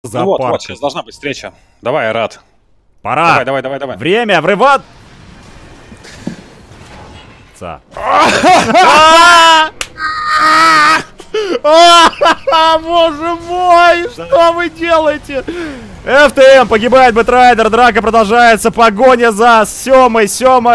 Вот, сейчас должна быть встреча. Давай, Рад. Пора. Давай. Время врывать. Боже мой, что вы делаете? ФТМ погибает Бэтрайдер, драка продолжается, погоня за Семой.